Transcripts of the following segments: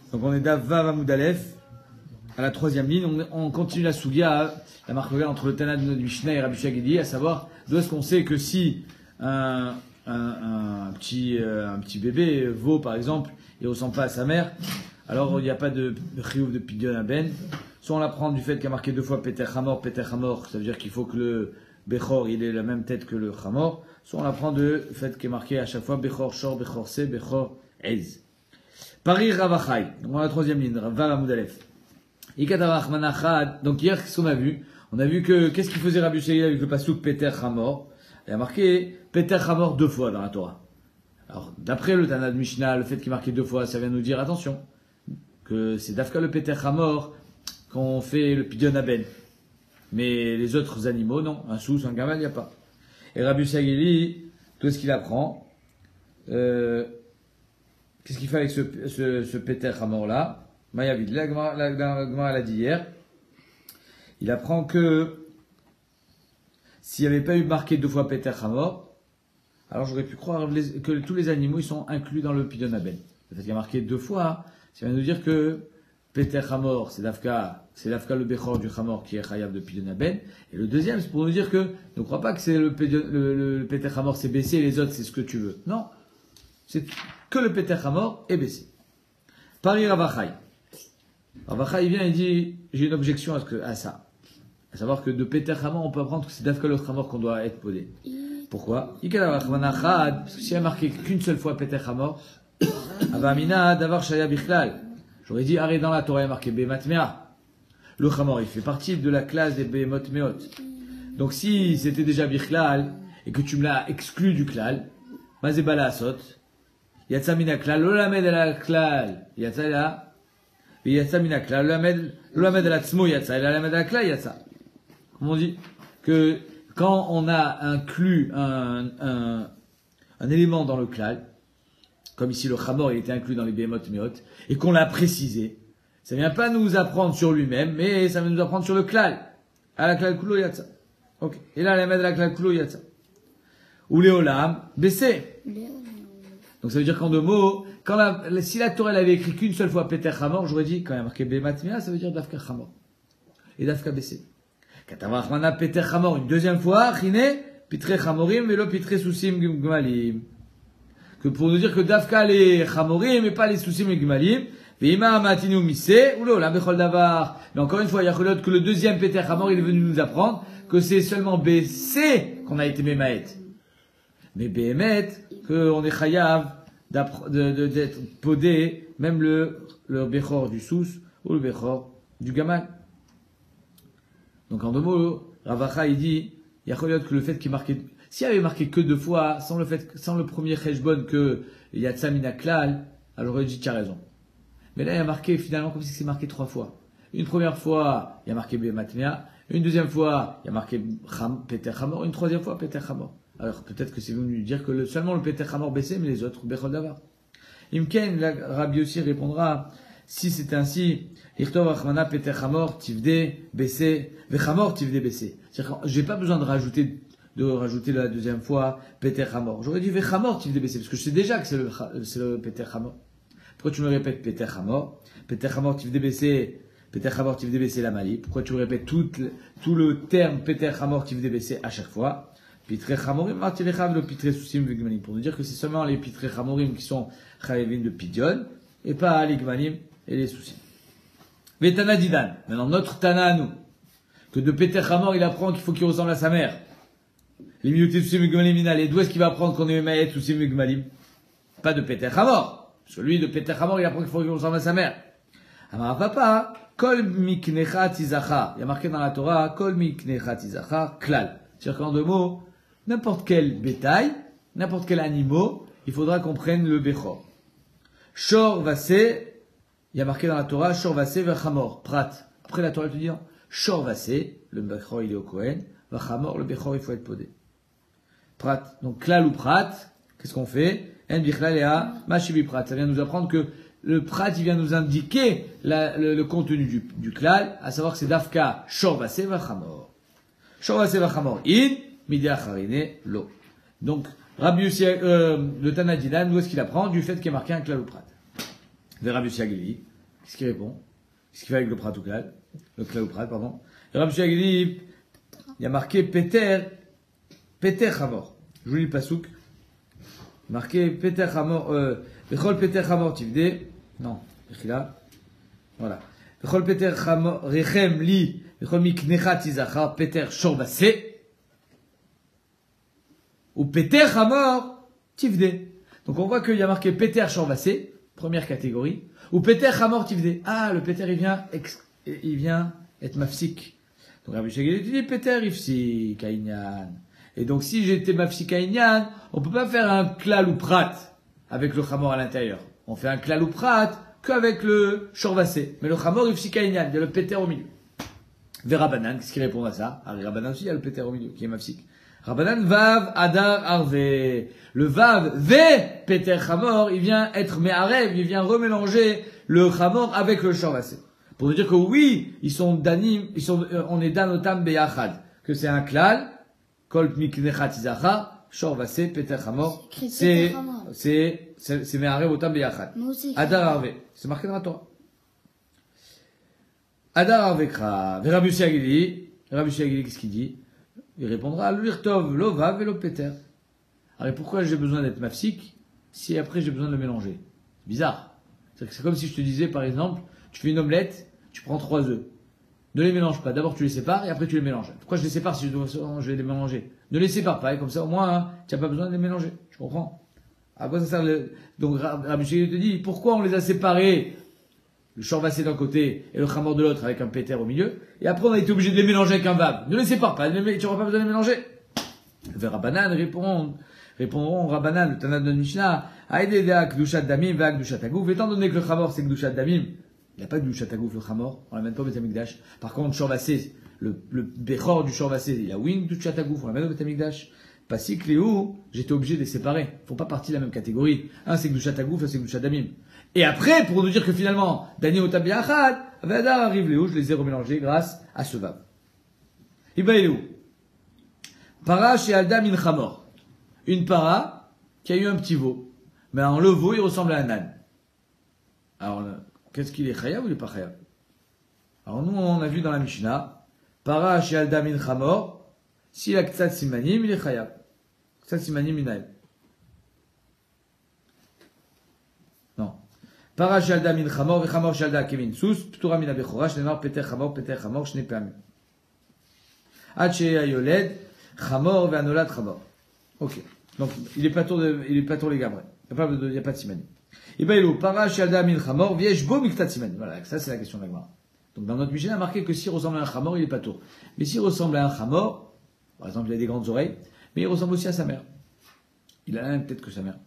Donc on est d'Avav Amoudalef, à la troisième ligne. On continue la Sougia, la marque entre le Tana de notre Mishnah et Rabbi Shagidi, à savoir d'où est-ce qu'on sait que si un petit bébé vaut par exemple et ressemble pas à sa mère, alors il n'y a pas de chiyuv de pidyon à ben. Soit on l'apprend du fait qu'il y a marqué deux fois Peter Hamor, ça veut dire qu'il faut que le Bechor il ait la même tête que le Hamor. Soit on l'apprend du fait qu'il est marqué à chaque fois Bechor Shor, Bechor Se, Bechor Ez. Paris Ravachai, donc on a la troisième ligne, Vav Amoudalef. Ikatavach Manachad, donc hier qu'est-ce qu'on a vu? On a vu que qu'est-ce qu'il faisait Rabbi Shagil avec le pasuk Peter Hamor? Il a marqué Peter Hamor deux fois dans la Torah. Alors d'après le Tana de Mishnah, le fait qu'il est marqué deux fois, ça vient nous dire attention, que c'est Dafka le Peter Hamor qu'on fait le Pidyon Aben. Mais les autres animaux, non. Un sous, un gamal, il n'y a pas. Et Rabbi Shagili, tout ce qu'il apprend, qu'est-ce qu'il fait avec ce Peter Hamor là? Mayavid, la Gemara l'a dit hier. Il apprend que s'il n'y avait pas eu marqué deux fois Peter Hamor, alors j'aurais pu croire que tous les animaux ils sont inclus dans le Pidyon Aben. Le fait qu'il y a marqué deux fois, ça vient nous dire que Peter Hamor, c'est l'Afka le Bechor du Hamor qui est Chayav de Pidyon Aben. Et le deuxième, c'est pour nous dire que ne crois pas que c'est le Peter Hamor c'est baissé et les autres c'est ce que tu veux. Non. C'est que le Peter Hamor est baissé. Paris Ravachai. Ravachai il vient et dit, j'ai une objection à ça. À savoir que de Peter Hamor, on peut apprendre que c'est d'Afka le Hamor qu'on doit être podé. Pourquoi? Parce que s'il y a marqué qu'une seule fois Peter Hamor, Avamina Davar Shaya Bichlal. J'aurais dit, arrête dans la Torah, il y a marqué Behemat Mea. Le Hamor, il fait partie de la classe des Behemot Meot. Donc si c'était déjà Bichlal, et que tu me l'as exclu du Klal, Mazebala Asot, Yatsa Mina Klal, Lolamed ala Klal, Yatsa la, Yatsa Mina Klal, Lolamed ala Tzmo Yatsa, Lolamed ala Klal Yatsa. Comme on dit, que quand on a inclus un élément dans le Klal, comme ici le Hamor il était inclus dans les Behemot Meot, et qu'on l'a précisé, ça vient pas nous apprendre sur lui-même, mais ça vient nous apprendre sur le Klal. À la Klal Kulo Yatsa. Ok. Et là, la mettre à la Klal Kulo Yatsa. Ou Léolam, baissé. Donc ça veut dire qu'en deux mots, si la Torah elle avait écrit qu'une seule fois Peter Hamor, j'aurais dit, quand il y a marqué Behemat Mea, ça veut dire Dafka Hamor. Et Dafka baissé. Katavach Mana Peter Hamor, une deuxième fois, Chine, Pitre Hamorim, Velo Pitre Sousim Gmalim. Que pour nous dire que Dafka les Hamorim, mais pas les Sousim et Gmalim. Veima Matinu Misse, oulo, la Bechol Davar. Mais encore une fois, il y a que le deuxième Peter Hamor, il est venu nous apprendre que c'est seulement BC qu'on a été Memaet. Mais Behemet, qu'on est Chayav d'être podé, même le Bechor du Sous ou le Bechor du Gamal. Donc en deux mots, Ravacha il dit, il y a que le fait qu'il marquait, s'il avait marqué que deux fois, sans le premier Cheshbon que Yatsa Mina Klal, alors j'aurais dit tu as raison. Mais là il y a marqué finalement comme si c'est marqué trois fois. Une première fois, il y a marqué Behemat Mea, une deuxième fois, il y a marqué Peter Hamor, une troisième fois Peter Hamor. Alors peut-être que c'est venu dire que seulement le Peter Hamor baissé, mais les autres Bechol Davar. Imken, Rabbi aussi répondra, si c'est ainsi, Irtov Achmana Peter Hamor Tivde baissé, Vechamor Tivde baissé. C'est-à-dire que j'ai pas besoin de rajouter la deuxième fois Peter Hamor. J'aurais dit Vechamor Tivde baissé, parce que je sais déjà que c'est le Peter Hamor. Pourquoi tu me répètes Peter Hamor? Peter Hamor Tivde baissé, Peter Hamor Tivde baissé la Mali. Pourquoi tu me répètes tout le terme Peter Hamor Tivde baissé à chaque fois? Pitre Hamorim, Martilechav, le Pitre Sousim Vigmanim. Pour nous dire que c'est seulement les Pitre Hamorim qui sont Chayevin de Pidyon, et pas les Gmanim et les Sousim. Vetana Didan. Maintenant, notre Tana à nous. Que de Peter Hamor, il apprend qu'il faut qu'il ressemble à sa mère. Les minutes Sousim Vigmanim, et d'où est-ce qu'il va apprendre qu'on est Maïet Sousim Vigmanim? Pas de Peter Hamor. Celui de Peter Hamor, il apprend qu'il faut qu'il ressemble à sa mère. Amar papa, Kol Miknecha Tizacha. Il y a marqué dans la Torah, Kol Miknecha Tizacha, Klal. C'est-à-dire qu'en deux mots, n'importe quel bétail, n'importe quel animal, il faudra qu'on prenne le Bechor. Shor Vassé, il y a marqué dans la Torah, Shor Vassé Vachamor, Prat. Après la Torah, elle te dit, Shor Vassé, le Bechor il est au Kohen, Vachamor, le Bechor il faut être podé. Prat. Donc, Klal ou Prat, qu'est-ce qu'on fait? En Bichlal et a Mashibi Prat. Ça vient nous apprendre que le Prat, il vient nous indiquer le contenu du Klal, à savoir que c'est Dafka, Shor Vassé Vachamor. Shor Vassé Vachamor, In, Midi Acharine, Lo. Donc, Rabbi le Tana Didan, où est-ce qu'il apprend? Du fait qu'il y a marqué un Klal ou Prat. Vers Rabbi Shagili, Qu'est-ce qu'il répond? Qu'est-ce qu'il fait avec le prat ou klal? Le klal ou prat, pardon. Et Rabbi Shua dit, il y a marqué Peter Chamor. Je vous lis le pasouk. Marqué Peter Chamor, Bechol Peter Chamor Tivde. Non, là. Voilà. Bechol Peter Chamor, Rechem li, Bechol miknecha tizachar, Peter Shorbase. Ou Peter Chamor Tivde. Donc on voit qu'il y a marqué Peter Shorbase, première catégorie. Ou Peter Chamor Tivde. Ah, le Peter, il vient être mafsik. Donc Rabbi Shua dit Peter ifsik Kainyan. Et donc si j'étais mafsik Kainyan, on peut pas faire un klal ou prat avec le chamor à l'intérieur. On fait un klal ou prat qu'avec le shorvasé. Mais le chamor ifsik Kainyan, il y a le Peter au milieu. Vers Rabbanan, qu'est-ce qui répond à ça? Rabbanan aussi, il y a le Peter au milieu, qui est mafsik. Rabbanan vav adar arve. Le vav ve Peter chamor, il vient être me'arev, il vient remélanger le chamor avec le shorvasé. Pour nous dire que oui, on est danotam beyachad. Que c'est un klal, kol miknechat izachar, shorvase, peter chamor. C'est me'arev otam beyachad. Adar arve. C'est marqué dans la Torah. Adar arve kra. Rabbi Shua qu'est-ce qu'il dit? Il répondra, l'urtov, lo vav et lo peter. Alors pourquoi j'ai besoin d'être mafsik si après j'ai besoin de le mélanger? C'est bizarre. C'est comme si je te disais, par exemple, tu fais une omelette, tu prends 3 œufs. Ne les mélange pas. D'abord, tu les sépares et après, tu les mélanges. Pourquoi je les sépare si je vais les mélanger? Ne les sépare pas. Et comme ça, au moins, hein, tu n'as pas besoin de les mélanger. Je comprends. À quoi ça sert Donc, Rabbi Shua te dit, pourquoi on les a séparés? Le shorvasé d'un côté et le chamor de l'autre avec un péter au milieu. Et après, on a été obligé de les mélanger avec un vav. Ne les sépare pas. Tu n'auras pas besoin de les mélanger. Le Rabbanan répondront Rabbanan, le Tanat de Mishnah, Aïdéda, Kdushat Damim, Va Kdushat Agouf. Étant donné que le chamor, c'est Kdushat Damim, il n'y a pas de Kdushat Agouf, le chamor. On l'amène pas au Beth Amikdash. Par contre, shorvasé, le Bechor du shorvasé, il y a Wing Kdushat Agouf, on l'amène au Beth Amikdash. Pasik, Léo, j'étais obligé de les séparer. Ils font pas partie de la même catégorie. Un, c'est Kdushat Agouf, un, c'est Kdushat Damim. Et après, pour nous dire que finalement, Dani Otam Biachad, Vadar arrive Léo, je les ai remélangés grâce à ce vav. Iba Léo. Para chez Alda min Chamor. Une para qui a eu un petit veau. Mais alors, le veau, il ressemble à un âne. Alors, qu'est-ce qu'il est chayav ou il n'est pas chayav? Alors, nous, on a vu dans la Mishnah, para chez Alda min Chamor, s'il a Ktsat Simanim, il est chayav. Ktsat Simanim, il non. Para chez Alda min Chamor, ve Chamor chez Alda kemin sus, ptura min abechora, shnemar peter Chamor, shne peamim. Ad chez Ayoled, Chamor ve anolad Chamor. Ok. Donc, il est pas tour les gars, il n'y a pas de simanim. Et ben, il est para chez Alda min Chamor, viesh bo miktat simanim. Voilà, ça c'est la question de la Gemara. Donc, dans notre Mishnah, il a marqué que s'il ressemble à un Chamor, il est pas tour. Mais s'il ressemble à un Chamor, par exemple, il a des grandes oreilles, mais il ressemble aussi à sa mère. Il a la même tête que sa mère.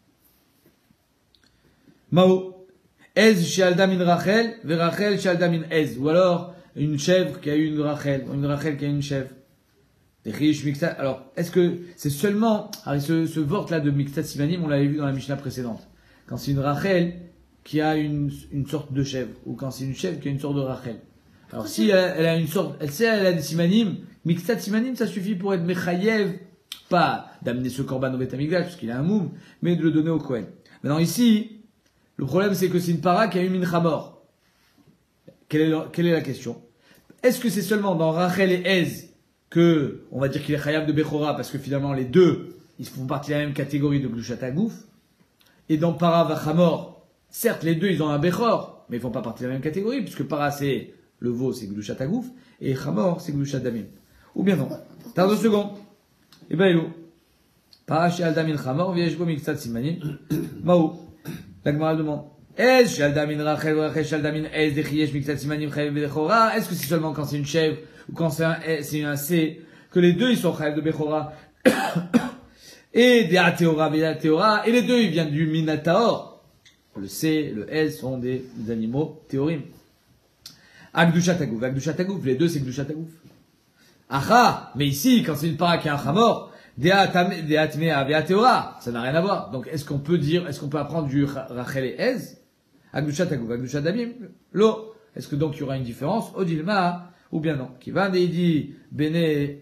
Mao. Ez chez Alda min Rachel, ve Rachel chez Alda min Ez. Ou alors, une chèvre qui a eu une Rachel, ou une Rachel qui a eu une chèvre. Alors, est-ce que c'est seulement, ce vort-là de Miktat Simanim, on l'avait vu dans la Mishnah précédente. Quand c'est une Rachel qui a une sorte de chèvre, ou quand c'est une chèvre qui a une sorte de Rachel. Alors, si elle a une sorte, elle a des Simanim, Miktat Simanim, ça suffit pour être Mechayev, pas d'amener ce korban au Beth Amikdash, parce qu'il a un moum, mais de le donner au Kohen. Maintenant, ici, le problème, c'est que c'est une para qui a eu min Chamor. Quelle est la question? Est-ce que c'est seulement dans Rachel et Ez que, on va dire qu'il est chayav de Bechora, parce que finalement, les deux, ils font partie de la même catégorie de Gdushat Agouf. Et dans Para Vachamor, certes, les deux, ils ont un Bechor, mais ils font pas partie de la même catégorie, puisque Para, c'est le veau, c'est Gdushat Agouf, et Chamor, c'est Gdushat Damim. Ou bien non. T'as 2 secondes. Et ben, hello. Para chez Aldamin Chamor, viejbo miksat simanim. Mao. La Gemara demande. Est-ce chez Aldamin Rachel, Rachel chez Aldamin Ez, Dechiyesh miksat simanim, chayav Bechora? Est-ce que c'est seulement quand c'est une chèvre, ou quand c'est un C, que les deux, ils sont chayav de Bechora? Et des Ateora, et les deux, ils viennent du Minataor. Le C, le S sont des animaux théorim. Agdushat Agouf, les deux, c'est Gdushat Agouf. Aha, mais ici, quand c'est une para qui a un chamor, des Atmea, des Ateora, ça n'a rien à voir. Donc, est-ce qu'on peut apprendre du Rachel et Ez? Agdushat Agouf, Agdushat Damim, lo. Est-ce que donc il y aura une différence? Odilma, ou bien non? Qui va deidi bene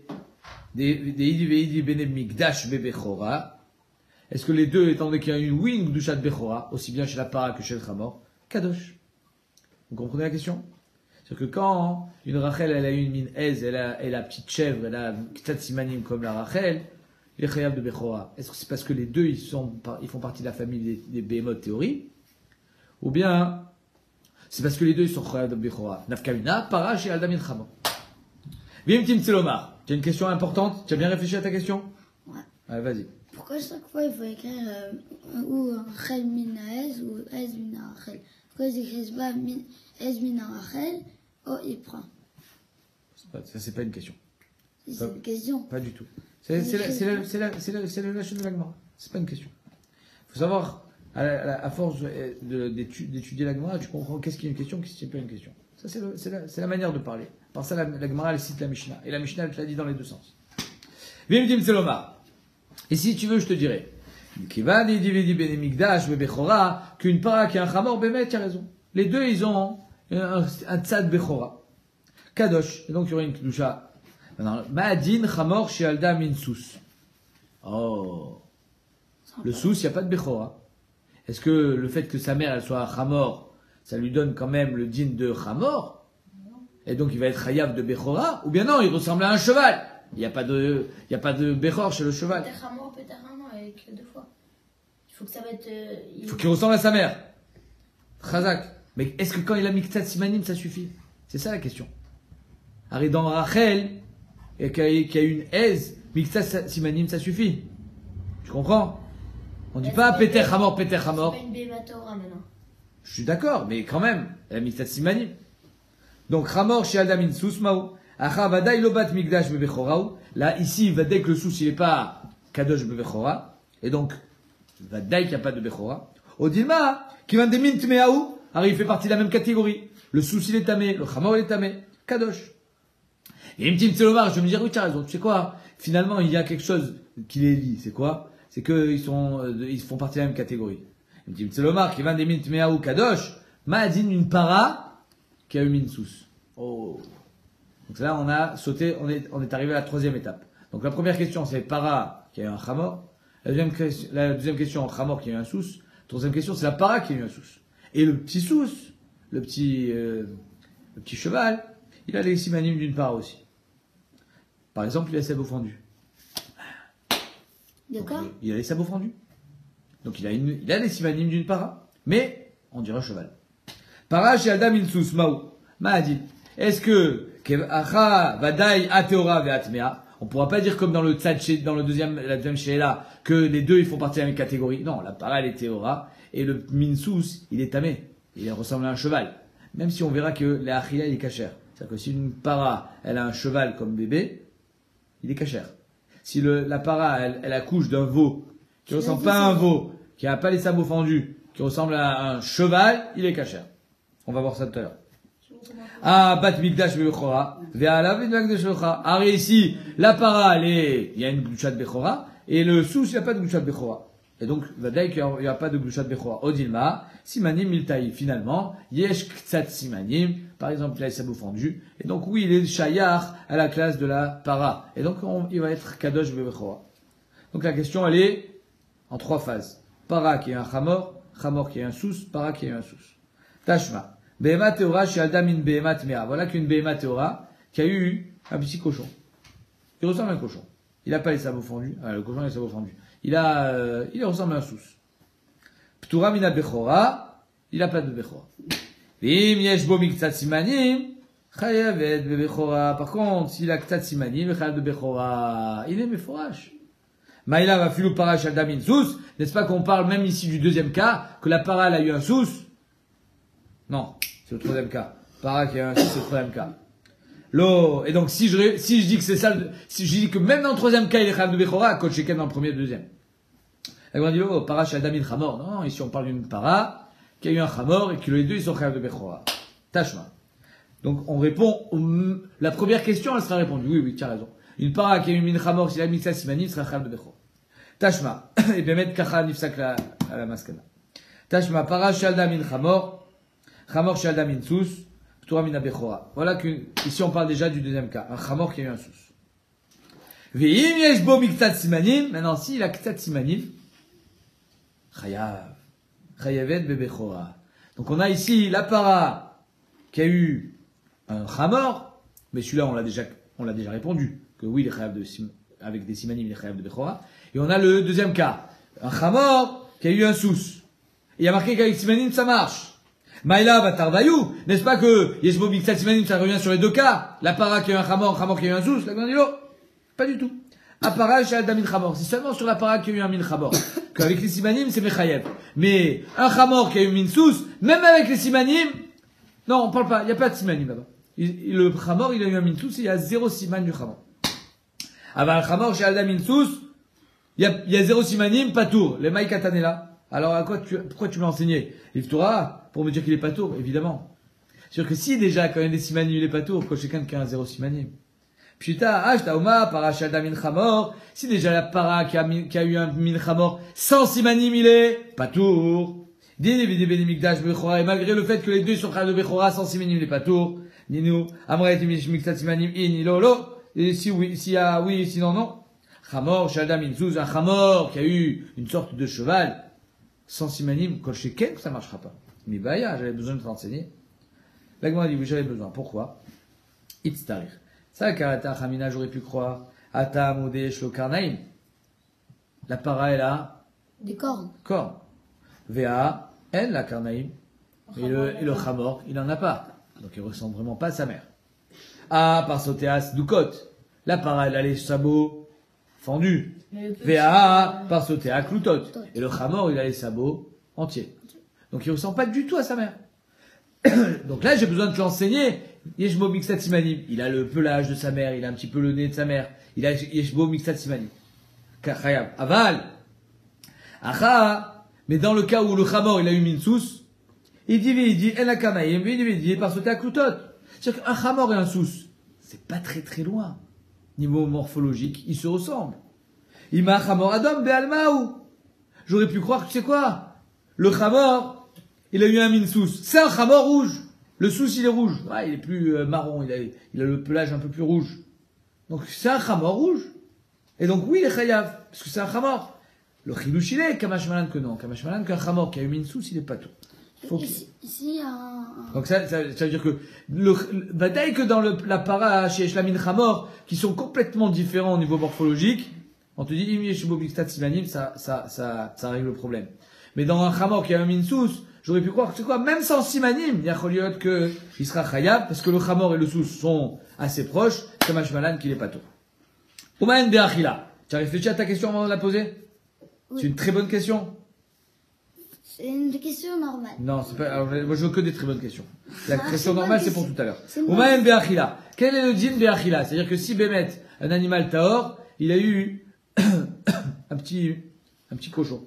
Mikdash Bebechora. Est-ce que les deux, étant donné qu'il y a une wing Gdushat Bechora, aussi bien chez la para que chez le chamor, Kadosh. Vous comprenez la question? C'est-à-dire que quand une Rachel, elle a une mine aise, et la petite chèvre, elle a Ktat Simanim comme la Rachel, il est chayav de Bechora. Est-ce que c'est parce que les deux, ils font partie de la famille des Behemoth théorie? Ou bien, c'est parce que les deux, ils sont chayav de Bechora. Nafkamina, Parash et Aldamin Chama. Vim Tim Tselomar. Tu as une question importante? Tu as bien réfléchi à ta question? Ouais. Allez, vas-y. Pourquoi chaque fois il faut écrire ou Rachel mina Ez ou Ez mina Rachel? Pourquoi ils écrivent pas Ez mina Rachel? Oh, il prend. Ça, c'est pas une question. C'est une question. Pas du tout. C'est la lâche de l'Agmara. C'est pas une question. Il faut savoir, à force d'étudier l'Agmara, tu comprends qu'est-ce qui est une question, qu'est-ce qui n'est pas une question. Ça, c'est la manière de parler. Par ça, l'Agmara, elle cite la Mishnah. Et la Mishnah, elle te l'a dit dans les deux sens. Vimdim Selomar. Et si tu veux, je te dirais. Qu'une para qui a un chamor, Bémet, tu as raison. Les deux, ils ont un tzad Bechora. Kadosh. Et donc, il y aurait une kedusha. Maintenant, Ma'adin chamor she'alda min sous. Oh. Le sous, il n'y a pas de Bechora. Est-ce que le fait que sa mère, elle soit chamor, ça lui donne quand même le din de chamor? Et donc, il va être chayav de Bechora? Ou bien non, il ressemble à un cheval. Il n'y a pas de Bechor chez le cheval. Pétachamo, avec deux fois. Il faut que ça va être. Il faut qu'il ressemble à sa mère. Chazak. Mais est-ce que quand il a mis Ktat Simanim, ça suffit? C'est ça la question. Arrête dans Rachel, et qui a une aise, Ktat Simanim, ça suffit. Tu comprends? On dit pas Peter Hamor. C'est pas une Bématora maintenant. Je suis d'accord, mais quand même, elle a mis Ktat Simanim. Donc, Hamor chez Adamin Sousmaou. Acha Vadaï Lobat Migdash Bebechorao. Là, ici, Vadaï que le sous, il n'est pas Kadosh Bebechora. Et donc, Vadaï qu'il n'y a pas de Bechora. Odilma, qui vient des Mint Meaou. Alors, il fait partie de la même catégorie. Le sous, il est tamé. Le Hamor, il est tamé. Kadosh. Et Mtim Tselomar, je vais me dire, oui, tu as raison. Tu sais quoi? Finalement, il y a quelque chose qui les lie. C'est quoi? C'est qu'ils font partie de la même catégorie. Mtim Tselomar, qui vient des Mint Meaou Kadosh. Ma'adin une para qui a eu Minsous. Oh. Donc là, on a sauté, on est arrivé à la troisième étape. Donc la première question, c'est para qui a eu un chamor. La deuxième question, chamor qui a eu un sous. La troisième question, c'est la para qui a eu un sous. Et le petit sous, le petit cheval, il a les simanim d'une para aussi. Par exemple, il a les sabots fendus. D'accord. Il a les sabots fendus. Donc il a les simanim d'une para, mais on dirait un cheval. Para chez Adam Insous, Maou. Ma'adil. Est-ce que on pourra pas dire comme dans le tzad, dans la deuxième sheila, que les deux ils font partie de la même catégorie. Non, la para elle est théora et le minsous il est tamé. Il ressemble à un cheval. Même si on verra que la achila il est cachère. C'est-à-dire que si une para elle a un cheval comme bébé, il est cachère. Si la para elle accouche d'un veau qui ressemble pas à un veau, qui a pas les sabots fendus, qui ressemble à un cheval, il est cachère. On va voir ça tout à l'heure. Ah, bat mikdash bechora, ve'ala mikdash bechora. Arrête ici, la para, il y a une glouchat bechora, et le sous, il n'y a pas de glouchat bechora. Et donc, vadaï qu'il n'y a pas de glouchat bechora. Odilma, simanim miltaï. Finalement, yesh ktsat simanim, par exemple, il a les sabots fendus. Et donc, oui, il est shayar à la classe de la para. Et donc, il va être kadosh bechora. Donc, la question, elle est en trois phases. Para qui est un chamor qui est un sous, para qui est un sous. Tashma. Behema Teora chez Aldamin Behema Tmea. Voilà qu'une Behema Teora qui a eu un petit cochon. Il ressemble à un cochon. Il n'a pas les sabots fendus. Le cochon a les sabots fendus. Il ressemble à un sous. Ptura mina Bechora. Il n'a pas de Bechora. Vim yeshbo miktsat simanim. Chayavet be Bechora. Par contre, s'il a ktsat simanim, chayav de Bechora. Il est meforash. Maïla va filou parash Aldamin sous. N'est-ce pas qu'on parle même ici du deuxième cas, que la para a eu un sous? Non, c'est le troisième cas. Para qui a un sous, c'est le troisième cas. Et donc, si je dis que c'est ça, si je dis que même dans le troisième cas, il est chayav de Bechora, coach Sheken dans le premier et le deuxième. Elle va dire, para chez Adam Chamor. Non, ici on parle d'une para qui a eu un Chamor et que les deux ils sont chayav de Bechora. Tashma. Donc, on répond, la première question, elle sera répondue. Oui, tu as raison. Une para qui a eu une Chamor, si la mitzah simanim, sera chayav de Bechora. Tashma. Et bien mettre kacha nifsak à la maskana. Tashma, para chez Adam Chamor. Chamor chez Adam Insous, Ptura mina Bechora. Voilà que, ici on parle déjà du deuxième cas. Un Chamor qui a eu un sous. Ve'im yeshbo miktat simanim. Maintenant, si il a ktat simanim, chayav. Chayavet be Bechora. Donc on a ici la para qui a eu un Hamor, mais celui-là, on l'a déjà répondu, que oui, il est chayav avec des simanim, il est chayav de Bechora. Et on a le deuxième cas, un Hamor qui a eu un sous. Et il y a marqué qu'avec simanim, ça marche. Maïla Batarvayou, n'est-ce pas que Yeshbo Bixat simanim, ça revient sur les deux cas? La para qui a eu un Hamor qui a eu un sous, la grande pas du tout. Apara chez Adamin Hamor. C'est seulement sur la para qui a eu un min Hamor. Qu'avec les simanim, c'est Mechayev. Mais un Hamor qui a eu min sous, même avec les simanim, non, on parle pas, il n'y a pas de simanim là-bas. Le Hamor, il a eu un min sous, il y a 0 siman du Hamor. Avant le Hamor chez Adamin sous, il y a 0 simanim, pas tour. Les maïkatanela. Alors, pourquoi tu m'as enseigné? L'Iftora, pour me dire qu'il est pas tour, évidemment. C'est sûr que si déjà, quand il y a des simanim, il est pas tour, quand quelqu'un qui a un 0 simanim. Pshita, Ashtaoma, para Shalda min Hamor. Si déjà la para qui a eu un min Hamor, sans simanim, il est pas tour. Dini vidi beni mikdash bechora. Et malgré le fait que les deux sont chayav de bechora, sans simanim, il est pas tour. Ninu, amra et mikdat simanim, in, lolo. Et si oui, s'il y a oui, sinon non. Hamor, Shalda min Zuz, un Hamor qui a eu une sorte de cheval, sans simanim, kol sheken, ça marchera pas. Mais baya, j'avais besoin de te renseigner. L'agma dit oui, j'avais besoin. Pourquoi? Itztarich. Ça, Karata Hamina, j'aurais pu croire. Ata Modesh lo Karnaim. La para est là. Des cornes. Cornes. Vea, elle, la Karnaim. Et le Hamor, il en a pas. Donc il ressemble vraiment pas à sa mère. Ah, par Sotéas Dukot. La para, elle a les sabots fendus. Vea, par Sotéas Klutot. Et le Hamor, il a les sabots entiers. Donc il ressemble pas du tout à sa mère. Donc là, j'ai besoin de te l'enseigner. Yeshbo Mixat Simanim. Il a le pelage de sa mère, il a un petit peu le nez de sa mère. Il a Yeshbo Mixat Simanim. Kachayab. Aval. Acha. Mais dans le cas où le Hamor, il a eu Minsous, il dit, En Akanaïm, il dit, par sauter à Cloutot. C'est-à-dire qu'un Hamor et un Sous, c'est pas très très loin. Niveau morphologique, ils se ressemblent. Ima Hamor Adam Be'almaou. J'aurais pu croire que tu sais quoi? Le Hamor, il a eu un Minsous. C'est un Hamor rouge. Le Sous, il est rouge. Ouais, il est plus marron, il a le pelage un peu plus rouge. Donc, c'est un Hamor rouge. Et donc, oui, il est chayav, parce que c'est un Hamor. Le Chilouch, il est Kamashmalan que non. Kamashmalan qu'un Hamor qui a eu une Sous, il est pas tout. Ici, donc, ça veut dire que, bataille que dans la para chez Eshlamin Hamor, qui sont complètement différents au niveau morphologique, on te dit, Im Bixtat Simanim, ça règle le problème. Mais dans un Hamor qui a un Sous, j'aurais pu croire que c'est quoi, même sans simanim, il y a Choliot que il sera chayab, parce que le Hamor et le Sous sont assez proches, comme Ashmalan qu'il est pas tout. Umaen Be'achila. Tu as réfléchi à ta question avant de la poser? Oui. C'est une très bonne question. C'est une question normale. Non, c'est pas, alors, moi je veux que des très bonnes quesnes. La question normale, c'est pour tout à l'heure. Umaen Be'achila. Quel est le din Be'achila? C'est-à-dire que si Bémet, un animal tahor, il a eu un petit cochon.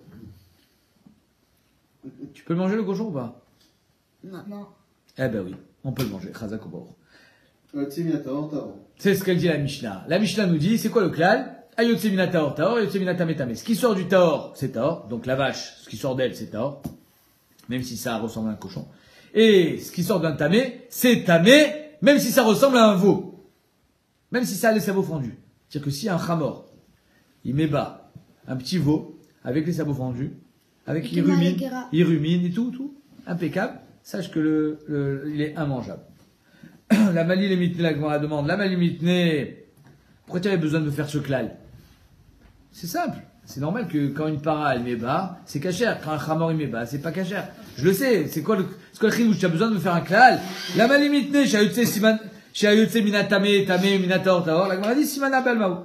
Tu peux le manger le cochon ou pas? Non. Eh ben oui, on peut le manger. Chazak Obor. C'est ce qu'elle dit la Mishnah. La Mishnah nous dit, c'est quoi le klal? Ayotse mina tahor, tahor, ayotse mina tamé, tamé. Ce qui sort du tahor, c'est tahor. Donc la vache, ce qui sort d'elle, c'est tahor. Même si ça ressemble à un cochon. Et ce qui sort d'un tamé, c'est tamé, même si ça ressemble à un veau. Même si ça a les sabots fendus. C'est-à-dire que si un chamor, il met bas un petit veau, avec les sabots fendus, avec il rumine et tout, impeccable, sache que il est immangeable. La Mali Limitné, la Gemara demande, la Mali Limitné, pourquoi tu avais besoin de faire ce klal? C'est simple. C'est normal que quand une para elle met bas, c'est cachère. Quand un chamor il met bas, c'est pas cachère. Je le sais. C'est quoi le chidouche? Tu as besoin de me faire un klal? La Mali Limitné, Shayotse minatame, tame, minator, taor. La Gemara dit simana be'alma.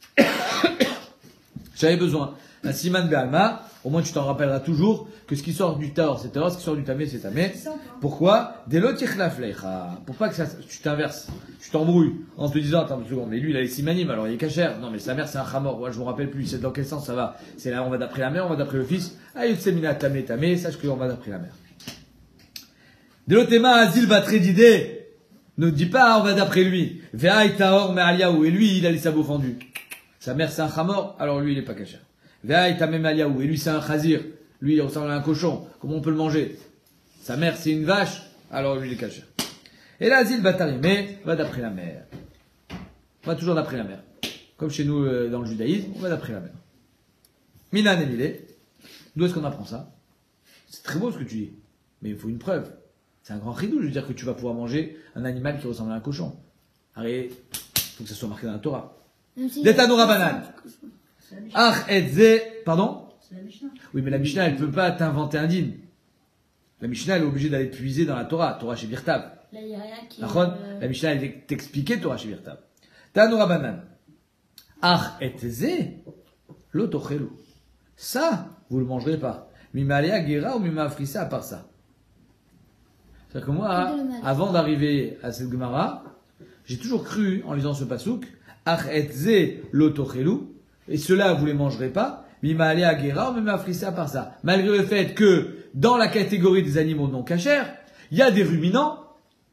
J'avais besoin d'un siman be'alma. Au moins, tu t'en rappelleras toujours que ce qui sort du taor, c'est taor, ce qui sort du tamé, c'est tamé. Pourquoi? Pour pas que tu t'inverses, tu t'embrouilles en te disant, attends une seconde, mais lui, il a les simanim, alors il est cachère. Non, mais sa mère, c'est un chamor. Ouais, je me rappelle plus. C'est dans quel sens ça va? C'est là, on va d'après la mère, on va d'après le fils. Ayotsemina tamé, tamé, sache qu'on va d'après la mère. Delotema azil va très d'idée. Ne dis pas, on va d'après lui. Ve'aï taor me'aliaou. Et lui, il a les sabots fendus. Sa mère, c'est un chamor, alors lui, il est pas cachère. Ve'aï tamé me'aliaou. Et lui, c'est un chazir. Lui, il ressemble à un cochon. Comment on peut le manger? Sa mère, c'est une vache, alors lui, il est cachère. Et là, Zil Batarimé va d'après la mère. On va toujours d'après la mère. Comme chez nous, dans le judaïsme, on va d'après la mère. Minan Emile. D'où est-ce qu'on apprend ça? C'est très beau ce que tu dis. Mais il faut une preuve. C'est un grand ridou, je veux dire que tu vas pouvoir manger un animal qui ressemble à un cochon. Arrête, il faut que ça soit marqué dans la Torah. Detanoura banane. Ach et ze, pardon? C'est la Mishnah. Oui, mais la Mishnah, elle peut pas t'inventer un din. La Mishnah, elle est obligée d'aller puiser dans la Torah chez Birtav. Là, il n'y a rien qui. La Mishnah, elle t'expliquait Torah chez Birtav. Tanoura banane. Ach et ze, l'otochelu. Ça, vous le mangerez pas. Mimalea gera ou mima frissa à part ça. C'est-à-dire que moi, avant d'arriver à cette Gemara, j'ai toujours cru, en lisant ce pasouk, ach et ze l'otochelu, et cela vous les mangerez pas. Mimalea gera ou mima frissa à part ça. Malgré le fait que, dans la catégorie des animaux non cachers, il y a des ruminants,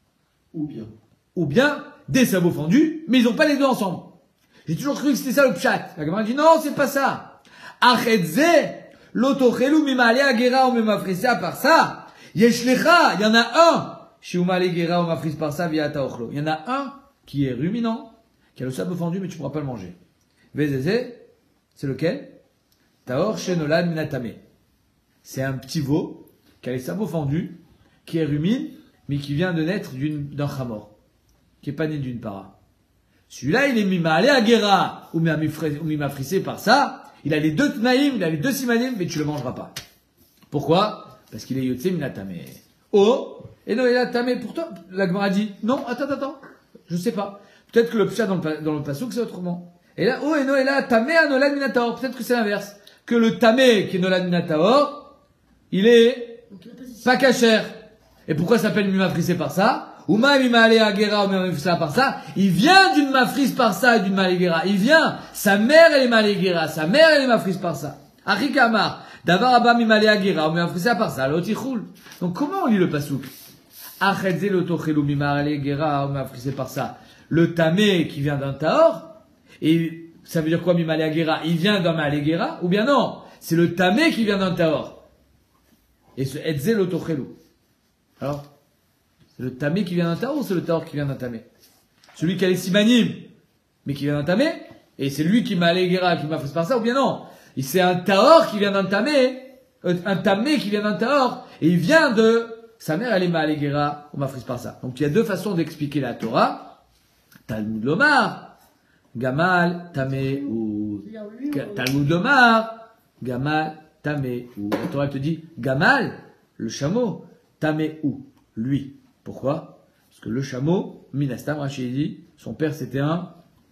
ou bien des sabots fendus, mais ils n'ont pas les deux ensemble. J'ai toujours cru que c'était ça le pshat. La Gemara dit non, c'est pas ça. Achetze, l'otochelu mimalea gera ou memafrisa par ça. Yeshlecha, il y en a un. Shiumale gera ou mafris par ça via taochlo. Il y en a un qui est ruminant, qui a le sabot fendu, mais tu pourras pas le manger. Vezeze, c'est lequel? Taor shenolad minatame. C'est un petit veau qui a les sabots fendus, qui est rumine, mais qui vient de naître d'un chamor, qui est pas né d'une para. Celui-là, il est mimalé à guéra, ou mimafrissé par ça. Il a les deux tnaïm, il a les deux simanim, mais tu le mangeras pas. Pourquoi? Parce qu'il est yotse minatame. Oh, et non, il a tamé pour toi. La Gemara dit, non, attends, je sais pas. Peut-être que le pshat dans le pasouk, c'est autrement. Et là, oh, et non, il a tamé à nolad minataor. Peut-être que c'est l'inverse. Que le tamé qui est nolad minataor, il est pas cachère. Et pourquoi ça s'appelle mimafrissé par ça? Uma mimale agera ou mimafrissé par ça? Il vient d'une mafrise par ça et d'une maléguera. Il vient. Sa mère, elle est maléguera. Sa mère, elle est mafrise par ça. Arikamar. Davar abba mimale agera ou mimafrissé par ça. L'otichoul. Donc comment on lit le pasouk? Achetze l'otochelu mimale agera ou mimafrissé par ça. Le tamé qui vient d'un taor. Et ça veut dire quoi mimale agera? Il vient d'un maléguera? Ou bien non? C'est le tamé qui vient d'un taor. Et ce etze l'otochelu. Alors, c'est le tamé qui vient d'un taor ou c'est le taor qui vient d'un tamé? Celui qui a les simanim, mais qui vient d'un tamé, et c'est lui qui m'a alléguera, qui m'a fait par ça, ou bien non? C'est un taor qui vient d'un tamé, un tamé qui vient d'un taor, et il vient de sa mère, elle est ma'aléguera, ou m'a fait par ça. Donc il y a deux façons d'expliquer la Torah. Talmud Lomar, Gamal, Tamé, ou Talmud Lomar, Gamal, Tamé, ou la Torah te dit Gamal, le chameau, Tamé, ou lui. Pourquoi? Parce que le chameau, Minastam, Rachid dit, son père c'était un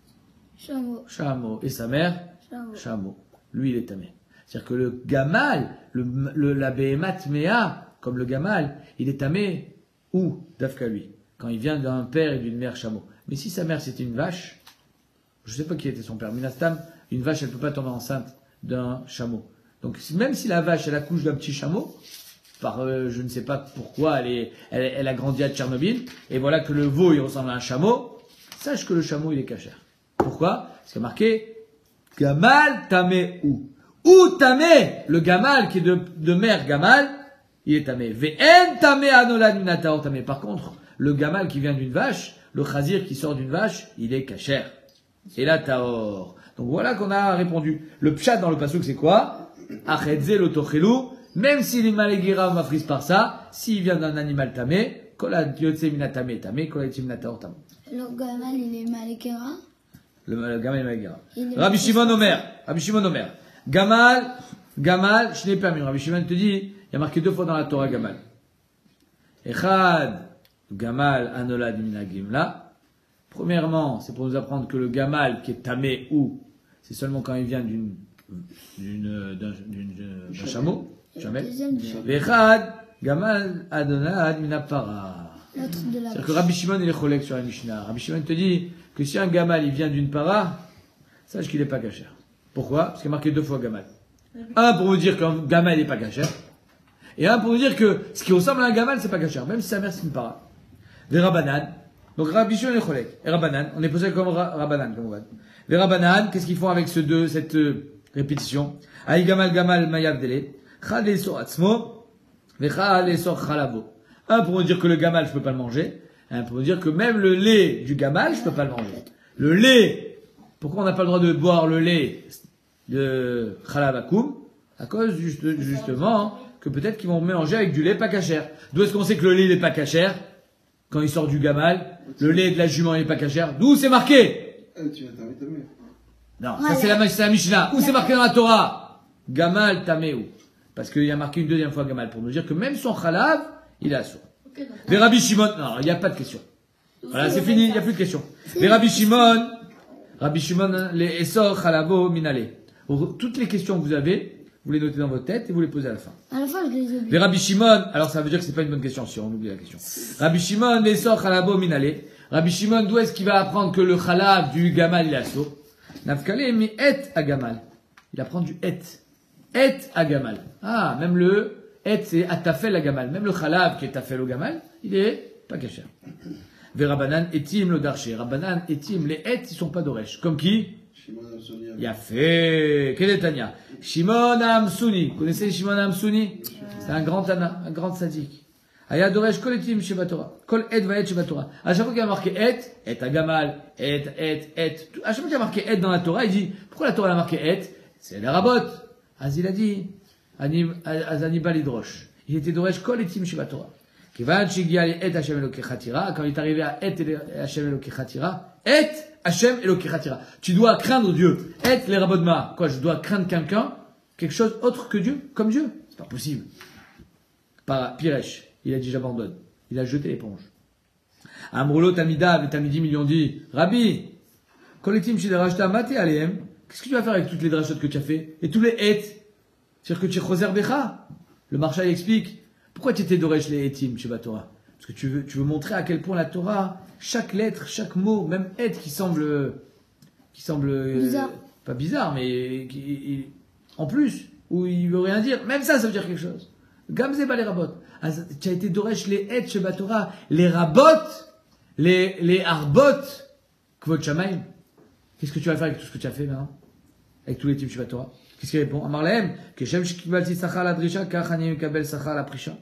chameau. Et sa mère, chameau. Lui, il est tamé. C'est-à-dire que le gamal, la behemat mea, comme le gamal, il est tamé où? Dafka lui. Quand il vient d'un père et d'une mère chameau. Mais si sa mère c'était une vache, je ne sais pas qui était son père. Minastam, une vache, elle ne peut pas tomber enceinte d'un chameau. Donc même si la vache, elle accouche d'un petit chameau, je ne sais pas pourquoi, elle a grandi à Tchernobyl, et voilà que le veau, il ressemble à un chameau, sache que le chameau, il est cachère. Pourquoi? Parce qu'il y a marqué, Gamal tamé ou tamé, le gamal qui est de mère gamal, il est tamé. Ve'en tamé anolad minataor tamé. Par contre, le gamal qui vient d'une vache, le chazir qui sort d'une vache, il est cachère. Et là, taor. Donc voilà qu'on a répondu. Le pshat dans le pasuk, c'est quoi? Achetze l'otochelu. Même s'il est maléguera ou mafrise par ça, s'il vient d'un animal tamé, kolad yotse minatame tamé, kolad yotse minataor tamé. Le gamal, il est maléguera. Le gamal est maléguera. Rabbi Shimon Omer. Gamal, je n'ai pas mis. Rabbi Shimon te dit, il y a marqué deux fois dans la Torah gamal. Echad, gamal anolad minagimla. Premièrement, c'est pour nous apprendre que le gamal qui est tamé ou, c'est seulement quand il vient d'un chameau. Jamais. Vechad, gamal adonad minapara. C'est-à-dire que Rabbi Shimon il est cholek sur la Mishnah. Rabbi Shimon te dit que si un gamal il vient d'une para, sache qu'il n'est pas cachère. Pourquoi? Parce qu'il y a marqué deux fois gamal. Un pour vous dire qu'un gamal n'est pas cachère, et un pour vous dire que ce qui ressemble à un gamal c'est pas cachère, même si sa mère c'est une para. Verabanan. Donc Rabbi Shimon est cholek. Et Rabbanan, on est posé comme Rabbanan, comme on va. Verabanan, qu'est-ce qu'ils font avec cette répétition? Aïe gamal gamal mayav dele. Un pour me dire que le gamal je peux pas le manger, un pour me dire que même le lait du gamal je peux pas le manger. Le lait, pourquoi on n'a pas le droit de boire le lait de Khalavakoum? À cause justement que peut-être qu'ils vont mélanger avec du lait pas cachère. D'où est-ce qu'on sait que le lait n'est pas cachère? Quand il sort du gamal, le lait de la jument n'est pas cachère. D'où c'est marqué? Tu vas t'arrêter ta mère. Non, Voilà. ça c'est la Mishnah. Où c'est marqué dans la Torah? Gamal Tameou. Parce qu'il y a marqué une deuxième fois Gamal pour nous dire que même son khalav, il est assourd. Ok, d'accord. Mais Rabbi Shimon, non, il n'y a pas de question. Voilà, c'est fini, il n'y a plus de question. Mais Rabbi Shimon, les Essor Khalavo Minale. Toutes les questions que vous avez, vous les notez dans votre tête et vous les posez à la fin. À la fin, je les oublie. Mais Rabbi Shimon, alors ça veut dire que c'est pas une bonne question si on oublie la question. Rabbi Shimon, les Essor Khalavo Minale. Rabbi Shimon, d'où est-ce qu'il va apprendre que le khalav du gamal il est assourd? Nafkale mi et à gamal. Il apprend du et. Et à gamal. Ah, même le et c'est atafel à gamal. Même le khalav qui est tafel au gamal, il est pas caché. Verabanan etim le darché. Rabanan etim les et ils sont pas d'oresh. Comme qui? Shimon Amsoni. Yafé. Quel est Tania? Shimon Amsuni. Vous connaissez Shimon Amsuni? C'est un grand Tana, un grand sadique. Aya doresh kol etim sheba Torah. Kol et va et sheba Torah. À chaque fois qu'il y a marqué et à gamal, et. À chaque fois qu'il y a marqué et dans la Torah, il dit, pourquoi la Torah a marqué et? C'est les rabots. Az il a dit, Az Anibal Hidrosh. Il était doresh kol etim sheba Torah. Kivan shigia et Hashem Elokechatira. Quand il est arrivé à et Hashem Elokechatira, et Hashem Elokechatira. Tu dois craindre Dieu. Et les rabots de ma. Quoi, je dois craindre quelqu'un, quelque chose autre que Dieu, comme Dieu? C'est pas possible. Par Piresh. Il a dit j'abandonne. Il a jeté l'éponge. Amroulo Tamida, les Tamidim, ils lui ont dit, Rabbi, Koletim Shiderashta Mate Aleem, qu'est-ce que tu vas faire avec toutes les drachot que tu as fait? Et tous les et? C'est-à-dire que tu es choser becha. Le Marshal explique, pourquoi tu étais doresh les etim chez Torah? Parce que tu veux montrer à quel point la Torah, chaque lettre, chaque mot, même et qui semble Bizarre. pas bizarre, mais en plus, où il veut rien dire, même ça veut dire quelque chose. Gamze ba les rabot. Tu as été doresh les et chez Torah, les rabot, les arbot, kvot shamaim. Qu'est-ce que tu vas faire avec tout ce que tu as fait maintenant? Avec tous les types chez Torah? Qu'est-ce qu'il répond? Amar lahem, keshem shkibalti sachar la drisha, kach ani mekabel sachar la prisha.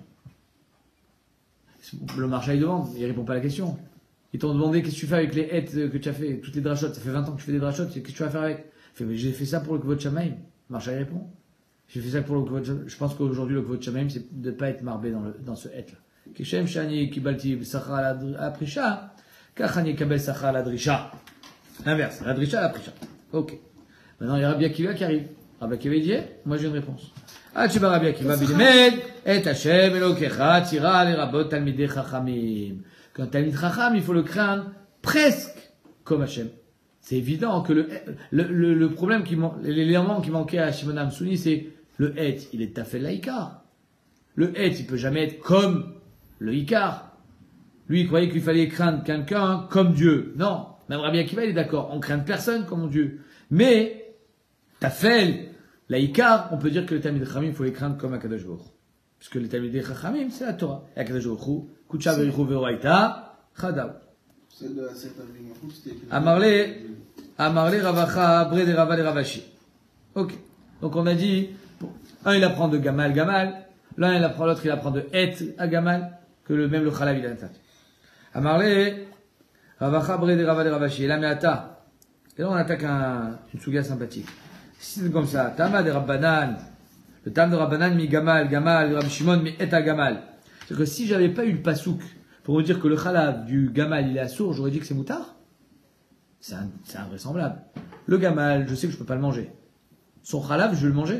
Le marchand il demande, il répond pas à la question. Ils t'ont demandé qu'est-ce que tu fais avec les hêtes que tu as fait, toutes les drachot. Ça fait 20 ans que tu fais des drachot, qu'est-ce que tu vas faire avec? Il fait, mais j'ai fait ça pour le kvot shamaim. Le marchand il répond. J'ai fait ça pour le kvot shamaim. Je pense qu'aujourd'hui le kvot shamaim c'est de ne pas être marbé dans ce hête là. Keshem shani kibalti sachar la prisha, kach ani mekabel sachar la drisha. L'inverse, la drisha la prisha. Ok. Maintenant il y a Rabbi Akiva qui arrive. Rabbi Akiva dit, moi j'ai une réponse. Achiba Rabbi Akiva bilimed, et Hashem Elokecha tira les rabot talmidei chachamim. Quand talmid chacham, il faut le craindre presque comme Hashem. C'est évident que le problème l'élément qui manquait à Shimon Amsuni, c'est le het, il est tafel l'Ikar. Le het, il peut jamais être comme le Ikar. Lui, il croyait qu'il fallait craindre quelqu'un comme Dieu. Non. Même Rabbi Akiva, il est d'accord. On craint personne comme Dieu. Mais, tafel, l'Aïkar, on peut dire que les Talmidei Chachamim, il faut les craindre comme Akadosh Baruch Hu. Parce que les Talmidei Chachamim, c'est la Torah. Et Akadosh Baruch Hu, Kucha Verichu Veoraita, Chadav. Celle de la secte avec Mahfouz, c'était écrit. Amarle Ravacha, Bre de Rava de Ravashi. Ok. Donc on a dit, un il apprend de Gamal, l'un il apprend, l'autre il apprend de Et à Gamal, que même le Chalav il a interdit. Amarle Ravacha, Bre de Rava de Ravashi. Et là, Meata. Et là on attaque une souga sympathique. Si c'est comme ça, Tama de Rabbanan, le Tam de Rabbanan mi Gamal, Rabbi Shimon mi Et à Gamal. C'est que si j'avais pas eu le pasouk pour me dire que le Chalav du Gamal il est assourd, j'aurais dit que c'est moutard. C'est invraisemblable. Le Gamal, je sais que je peux pas le manger. Son Chalav, je vais le manger.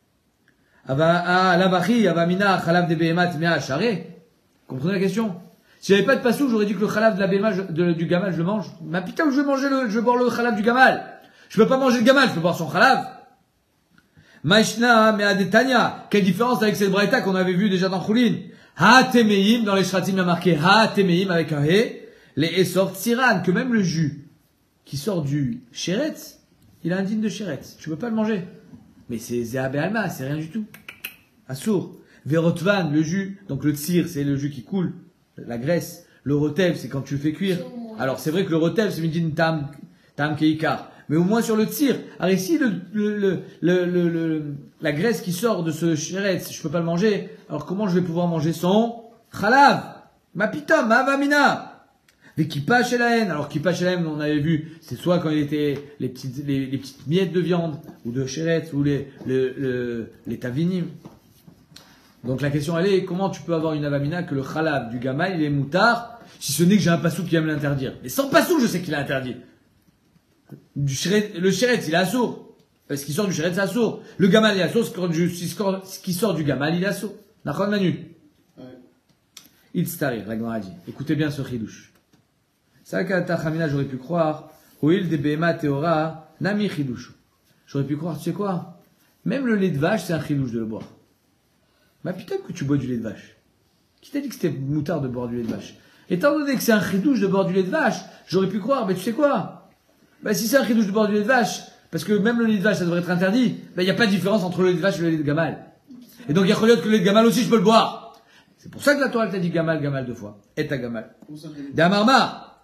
Labachi, Avamina, Chalav de Behemat, Mea Charé. Comprenez la question? Si j'avais pas de pasouk, j'aurais dit que le Chalav de la Behemat, du Gamal, je le mange. Mais putain, je vais boire le Chalav du Gamal. Je peux pas manger le Gamal, je peux boire son Chalav. Maishna, Mea Detania. Quelle différence avec cette braïta qu'on avait vu déjà dans Choulin? Ha-temeim, dans les Shratim, il y a marqué Ha-temeim avec un He. Les Essor Tsiran, que même le jus qui sort du Sheretz, il a un digne de Sheretz. Tu peux pas le manger. Mais c'est Zéabé Alma, c'est rien du tout. Assour. Verotvan, le jus, donc le tsir, c'est le jus qui coule, la graisse. Le rotev, c'est quand tu le fais cuire. Alors c'est vrai que le rotev, c'est midin tam keikar. Mais au moins sur le tsir. Alors ici, la graisse qui sort de ce sheretz, je peux pas le manger. Alors comment je vais pouvoir manger son chalav? Ma pita, ma vamina. Mais kippa chez la haine. Alors kippa chez la haine, on avait vu, c'est soit quand il était les petites miettes de viande, ou de sheretz, ou les tavinim. Donc la question elle est, comment tu peux avoir une avamina que le khalav du gamal il est moutard, si ce n'est que j'ai un pasouk qui aime l'interdire. Mais sans pasouk je sais qu'il est interdit. Le shéret il est assourd. Parce qu'il sort du shéret c'est assourd. Le gamal il est assourd, ce qui sort du gamal il est assourd. Nachon Manu. Itztarir, la Gemara dit. Écoutez bien ce chidouche. Sakata Chamina, j'aurais pu croire, Oil de Behema Teora, Nami chidouche. J'aurais pu croire, tu sais quoi? Même le lait de vache, c'est un chidouche de le boire. Bah putain que tu bois du lait de vache. Qui t'a dit que c'était moutard de boire du lait de vache? Étant donné que c'est un chidouche de boire du lait de vache, j'aurais pu croire, mais tu sais quoi? Bah si c'est un chidouche de boire du lait de vache, parce que même le lait de vache, ça devrait être interdit, bah il n'y a pas de différence entre le lait de vache et le lait de gamal. Et donc il y a que le lait de gamal aussi, je peux le boire. C'est pour ça que la Torah t'a dit gamal, gamal 2 fois. Et ta gamal. D'amarmar.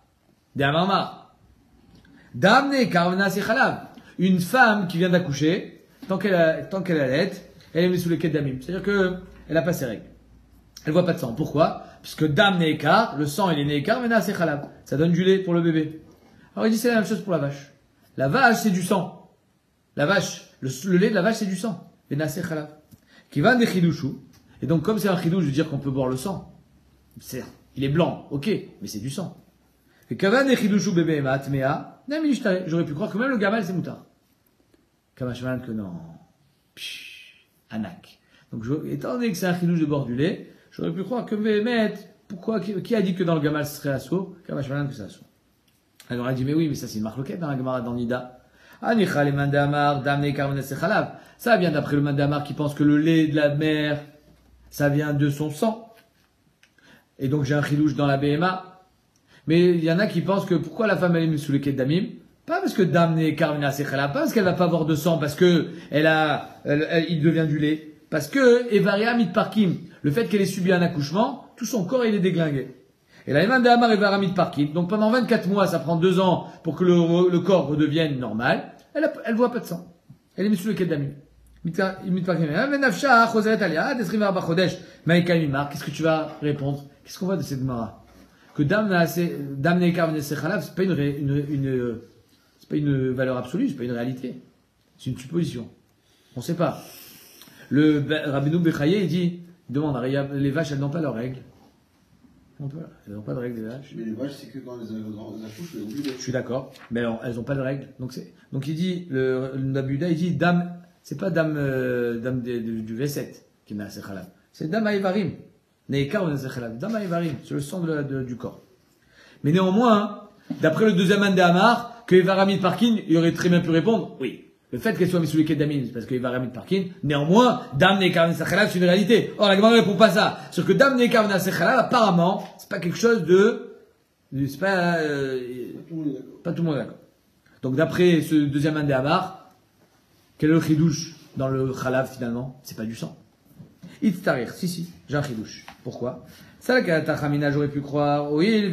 Damne karvna se khalav. Une femme qui vient d'accoucher, tant qu'elle allait, elle est mise sous les quais d'amim. C'est-à-dire que elle a pas ses règles. Elle voit pas de sang. Pourquoi? Puisque dam neekar, le sang il est neekar, mais se khalav. Ça donne du lait pour le bébé. Alors il dit c'est la même chose pour la vache. La vache c'est du sang. La vache, le lait de la vache c'est du sang. Et se khalav. Qui va de chidushu. Et donc, comme c'est un chidouche de dire qu'on peut boire le sang, il est blanc, ok, mais c'est du sang. Et kavan et chidouchou bébé matmea, j'aurais pu croire que même le gamal c'est moutard. Kamashman que non. Anak. Donc, étant donné que c'est un chidouche de boire du lait, j'aurais pu croire que Béhémet, pourquoi, qui a dit que dans le gamal ce serait assaut? Kamashman que c'est assaut. Alors, on a dit, mais oui, mais ça c'est une marloquette dans la Gemara dans Nida. Anicha le mandamar, damne karvene sechalav. Ça vient d'après le mandamar qui pense que le lait de la mère, ça vient de son sang. Et donc j'ai un chidouche dans la BMA. Mais il y en a qui pensent que pourquoi la femme elle est mise sous les quais d'amim? Pas parce que dam n'est karmina sechala, pas parce qu'elle va pas avoir de sang, parce que il devient du lait. Parce que Evaria mit parkim, le fait qu'elle ait subi un accouchement, tout son corps il est déglingué. Et la Eman de Hamar Evaria mit parkim, donc pendant 24 mois, ça prend 2 ans pour que le corps redevienne normal, elle voit pas de sang. Elle est mise sous les quais d'amim. Qu'est-ce que tu vas répondre? Qu'est-ce qu'on voit de cette Gemara? Que Dam Neikar Vnesechalav, c'est pas c'est pas une valeur absolue, c'est pas une réalité. C'est une supposition. On sait pas. Le Rabbeinu Bechaye, il demande, les vaches, elles n'ont pas leurs règles. Elles n'ont pas de règles, les vaches. Mais les vaches, c'est que quand elles accouchent, elles ont plus de... Je suis d'accord. Mais elles n'ont pas de règles. Donc il dit, le Nabuda, il dit, Dam, c'est pas dame du V7 qui est Naaseh Chalav. C'est dame Aïvarim. Neikar ou Naaseh Chalav. Dame Aïvarim. C'est le sang du corps. Mais néanmoins, d'après le deuxième man de Hamar, que Evaramid Parkin, il aurait très bien pu répondre, oui. Le fait qu'elle soit mise sous les quais d'Amin, c'est parce que Evaramid Parkin, néanmoins, dame Neikar ou Naaseh Chalav, c'est une réalité. Or, la Gemara ne répond pas ça. Sauf que dame Neikar ou Naaseh Chalav, apparemment, c'est pas quelque chose c'est pas, pas tout le monde est d'accord. Donc, d'après ce deuxième man de Hamar, quel est le chidouche dans le khalav finalement? C'est pas du sang. Itztarir, si, j'ai un chidouche. Pourquoi? J'aurais pu croire,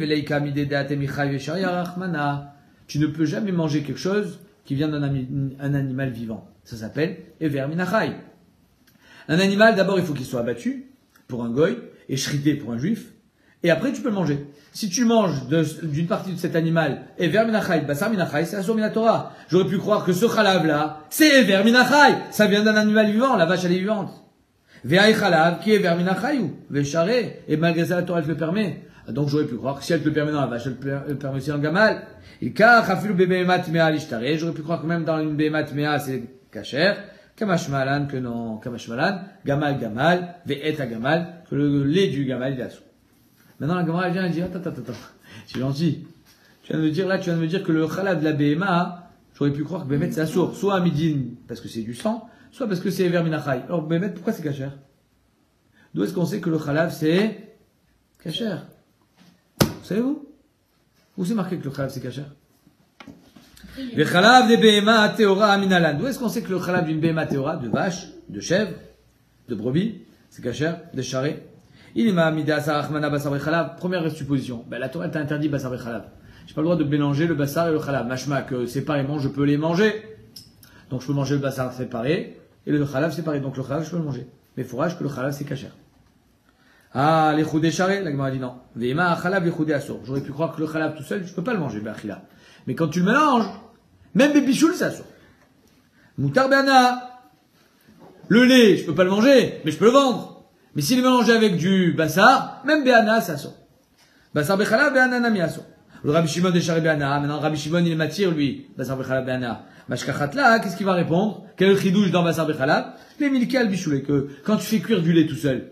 tu ne peux jamais manger quelque chose qui vient d'un animal vivant. Ça s'appelle Ever Minachai. Un animal, d'abord, il faut qu'il soit abattu pour un goy et shrité pour un juif. Et après, tu peux le manger. Si tu manges d'une partie de cet animal, Ever Minachai, Basar Minachai, c'est Asur Minatora. J'aurais pu croire que ce khalav-là, c'est Ever Minachai. Ça vient d'un animal vivant, la vache elle est vivante. Ve'ai khalav, qui est Ever Minachai, Ve'share, et malgré ça, la Torah, elle te le permet. Donc j'aurais pu croire que si elle te le permet dans la vache, elle te le permet aussi dans le gamal. Et car, Chafilu Bebehemat Mea l'ishtare, j'aurais pu croire que même dans une Behemat Mea, c'est kasher. Kamashmalan, que non, Kamashmalan, gamal, ve'eta gamal, que le lait du gamal, il est assourd. Maintenant, la Gemara vient et dit, attends, c'est gentil. Tu viens de me dire que le khalav de la BMA, j'aurais pu croire que Bémet c'est assourd. Soit à midin, parce que c'est du sang, soit parce que c'est Ever Minachai. Alors, Bémet, pourquoi c'est kasher? D'où est-ce qu'on sait que le khalav c'est kasher? Savez-vous? Où c'est marqué que le khalav c'est kasher? Le khalav de BMA teora aminalan. D'où est-ce qu'on sait que le khalav d'une BMA teora, de vache, de chèvre, de brebis, c'est kasher, de charret? Il m'a mis première supposition. La Torah t'a interdit basar et khalab. J'ai pas le droit de mélanger le basar et le khalab. Mashma que séparément je peux les manger. Donc je peux manger le basar séparé et le khalab séparé. Donc le khalab je peux le manger. Mais fourrage que le khalab c'est kasher. Ah, les choudés charrés, la Gemara dit non. Veima khalab les choudés assour. J'aurais pu croire que le khalab tout seul, je peux pas le manger, b'achila. Mais quand tu le mélanges, même bébichoul c'est assour. Moutar bana. Le lait, je peux pas le manger, mais je peux le vendre. Mais s'il est mélangé avec du bassar, même béana, ça sort. Bassar bechala, béana nami asso. Le Rabbi Shimon décharé béana, maintenant Rabbi Shimon il m'attire lui, bassar bechala béana. Mashkachatla, qu'est-ce qu'il va répondre? Quel est le chidouche dans bassar bechala? Les milki al bichoulé, que quand tu fais cuire du lait tout seul,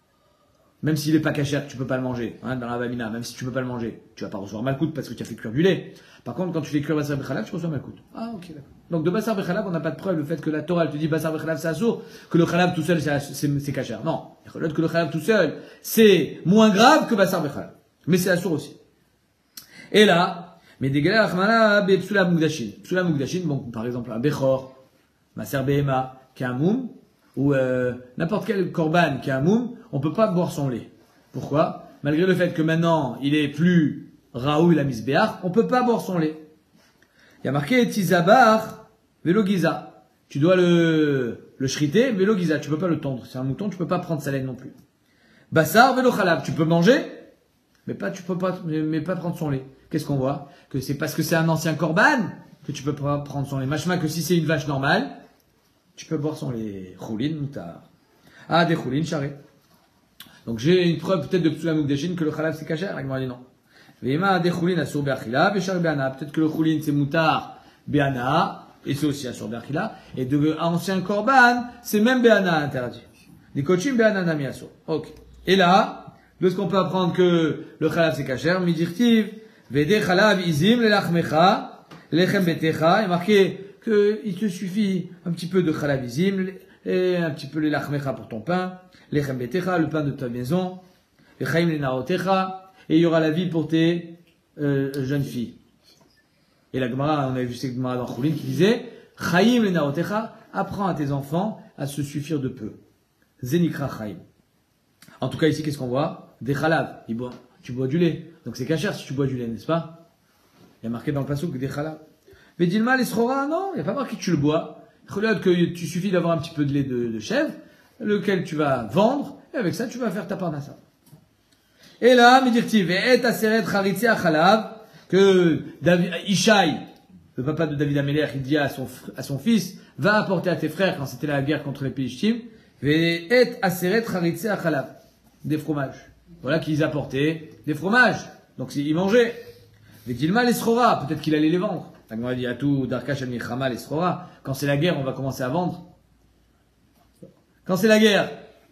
même s'il est pas cachère, tu peux pas le manger, hein, dans la bamina, même si tu peux pas le manger, tu vas pas recevoir malkout parce que tu as fait cuire du lait. Par contre, quand tu fais cuire bassar bechala, tu reçois malkout. Ah, ok, d'accord. Donc de bassar bechala, on n'a pas de preuve, le fait que la Torah, elle te dit bassar bechala c'est assour, que le khalab tout seul c'est cachère. Non. Que le khalab tout seul, c'est moins grave que bassar bechala. Mais c'est assour aussi. Et là, mais des galères achmana be psula mugdashin. Psula mugdashin, bon, par exemple, un bechor, maser behema, qui a un moum, ou n'importe quel korban qui a un moum, on peut pas boire son lait. Pourquoi? Malgré le fait que maintenant, il est plus raoul la misbéach, on peut pas boire son lait. Il y a marqué tizabar velo giza. Tu dois le shriter velo giza, tu peux pas le tondre. C'est un mouton, tu peux pas prendre sa laine non plus. Bassar velo khalab, tu peux manger, mais pas prendre son lait. Qu'est-ce qu'on voit? Que c'est parce que c'est un ancien korban que tu peux pas prendre son lait. Machma que si c'est une vache normale, tu peux boire son lait. Choulin moutar. Ah, des choulin charé. Donc j'ai une preuve peut-être de psula mukdashin que le khalab c'est kasher. Il m'a dit non. Vema des choulin asur be'achila be'char be'ana. Peut-être que le choulin c'est moutar be'ana et c'est aussi asur be'achila. Et de ancien korban c'est même be'ana interdit. Des kochim be'ana nami asur. Ok. Et là, de ce qu'on peut apprendre que le khalab c'est kasher, midirtiv vede khalab izim lelachmecha lechem betecha. Il est marqué qu'il te suffit un petit peu de khalab izim et un petit peu lelachmecha pour ton pain, lechem betecha, le pain de ta maison, lechaim lenaotecha, et il y aura la vie pour tes jeunes filles. Et la Gemara, on avait vu cette Gemara dans Choulin qui disait chaim lenaotecha, apprends à tes enfants à se suffire de peu. Zenikra chaim. En tout cas, ici, qu'est-ce qu'on voit? Des khalab. Tu bois du lait. Donc c'est cachère si tu bois du lait, n'est-ce pas? Il y a marqué dans le passouk des khalab. Mais Dilma, les srora, non, il n'y a pas marqué que tu le bois. Regarde que tu suffit d'avoir un petit peu de lait de chèvre, lequel tu vas vendre, et avec ça, tu vas faire ta parnassa. Et là, Midirtiv, et aseret charitzi khalab, que Ishaï, le papa de David Améler, il dit à son fils, va apporter à tes frères quand c'était la guerre contre les Pélishtim, et aseret charitzi khalab, des fromages. Voilà qu'ils apportaient des fromages. Donc ils mangeaient. Mais Dilma les srora, peut-être qu'il allait les vendre. La dit à tout Darkash al-Milchama les srora. Quand c'est la guerre, on va commencer à vendre. Quand c'est la guerre,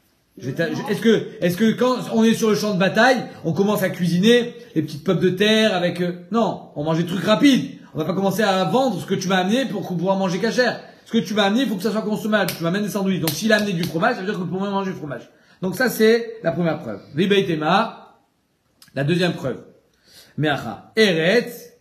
est-ce que quand on est sur le champ de bataille, on commence à cuisiner les petites pommes de terre avec non, on mange des trucs rapides. On va pas commencer à vendre ce que tu m'as amené pour pouvoir manger cachère. Ce que tu m'as amené, il faut que ça soit consommable. Tu m'amènes des sandwichs. Donc s'il a amené du fromage, ça veut dire que vous pouvez manger du fromage. Donc ça c'est la première preuve. Ribaitema, la deuxième preuve. Meacha, Eretz,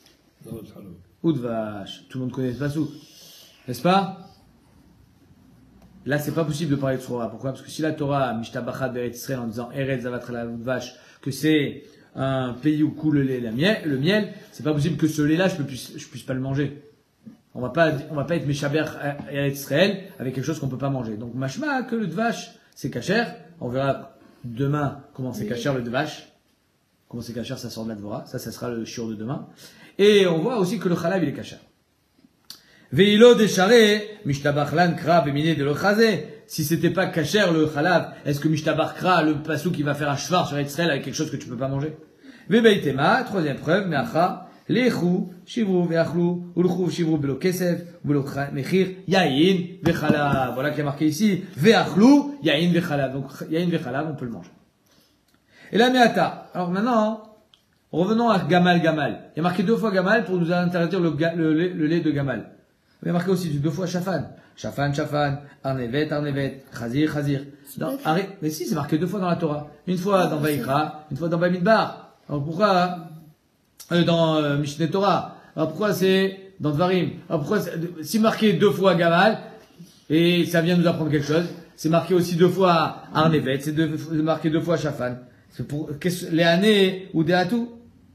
Udvash. Tout le monde connaît ce passou, n'est-ce pas? Là c'est pas possible de parler de Torah. Pourquoi? Parce que si la Torah, Mishtabachat Beretz Israël en disant Eretz Zavatral Udvash, que c'est un pays où coule le miel, c'est pas possible que ce lait-là je puisse pas le manger. On va pas être Meshaber Eretz Israël avec quelque chose qu'on peut pas manger. Donc mashma que le Dvash c'est cachère. On verra demain comment c'est cachère le Dvash. Comment c'est cachère, ça sort de la Dvora. Ça sera le shiur de demain. Et on voit aussi que le Chalab, il est cachère. Veilo décharé, Mishtabach lan kra bemine de l'ochazé. Si c'était pas cachère le Chalab, est-ce que Mishtabach kra, le passou qui va faire un shvar sur Israël avec quelque chose que tu peux pas manger? Vebeitema, troisième preuve, meacha, Lechu, Shivru, Veachlu, Ulchu, Shivru, Belo Kesef, Belo Mechir, Yain, Vechala. Voilà qui est marqué ici. Veachlu, Yain, Vechala. Donc, Yain, Vechala, on peut le manger. Et là, Meata. Alors maintenant, revenons à Gamal. Il y a marqué 2 fois Gamal pour nous interdire le lait de Gamal. Il y a marqué aussi 2 fois Shafan. Shafan, Arnevet, Chazir. Mais si, c'est marqué 2 fois dans la Torah. Une fois dans Vaïkra, une fois dans Bamidbar. Alors pourquoi, dans Mishneh Torah. Alors pourquoi c'est dans Dvarim? Alors pourquoi c'est marqué 2 fois Gamal, et ça vient nous apprendre quelque chose. C'est marqué aussi 2 fois Arnevet, c'est marqué 2 fois Shafan. C'est pour les années ou des atouts.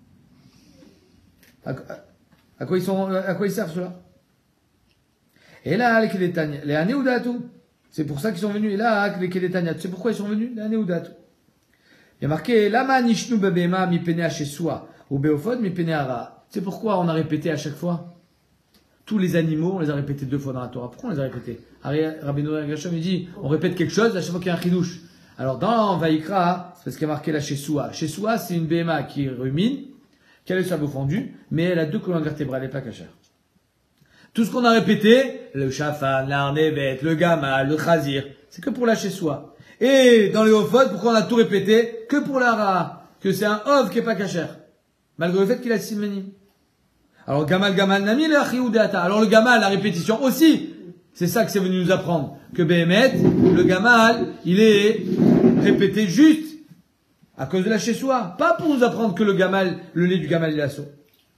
À quoi ils servent ceux-là? Et là, les années ou des atouts. C'est pour ça qu'ils sont venus. Et là, les Keletania, tu sais pourquoi ils sont venus? Les années ou des atouts. Il y a marqué Lama nishnu bebema mi pene hachesua ou beofod mi pene hara. C'est pourquoi on a répété à chaque fois. Tous les animaux, on les a répétés 2 fois dans la Torah. Pourquoi on les a répétés? Rabbeinu Gershom il dit, on répète quelque chose à chaque fois qu'il y a un chidouche. Alors, dans Vaïkra, c'est parce qu'il y a marqué là chez Soua. Chez Soua, c'est une BMA qui rumine, qui a le cerveau fendu, mais elle a 2 colonnes vertébrales, elle n'est pas cachère. Tout ce qu'on a répété, le chafan, l'arnevet, le gamal, le chazir, c'est que pour la chez Soua. Et dans les Hofot, pourquoi on a tout répété? Que pour la Ra, que c'est un Hov qui n'est pas cachère. Malgré le fait qu'il a 6 simanim. Alors, gamal, nami, le achiou deata. Alors, le gamal, la répétition aussi. C'est ça que c'est venu nous apprendre. Que Béhémet, le gamal, il est répété juste à cause de la chez soi. Pas pour nous apprendre que le gamal, le lait du gamal, il est assaut.